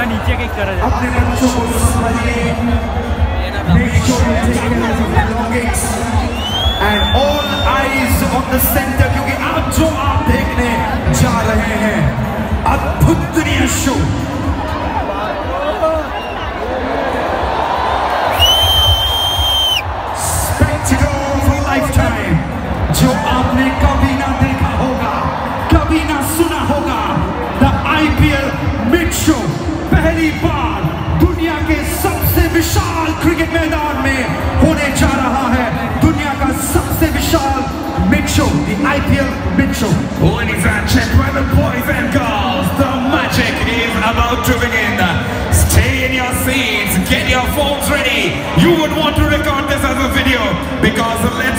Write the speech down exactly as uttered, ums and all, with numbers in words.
नीचे के कर अपने बच्चों को संभालिए, make sure you take care of your belongings and all eyes on the center, क्योंकि आज जो आप देखने जा रहे हैं अद्भुत दुनिया शो, spectacle for lifetime, जो आपने कभी ना देखा होगा, कभी ना सुना होगा। The I P L mid show पहली बार दुनिया के सबसे विशाल क्रिकेट मैदान में होने जा रहा है। दुनिया का सबसे विशाल मिड शो, the I P L mid show. Ladies and gentlemen, boys and girls, the magic is about to begin. Stay in your seats, get your phones ready. You would want to record this as a video because let's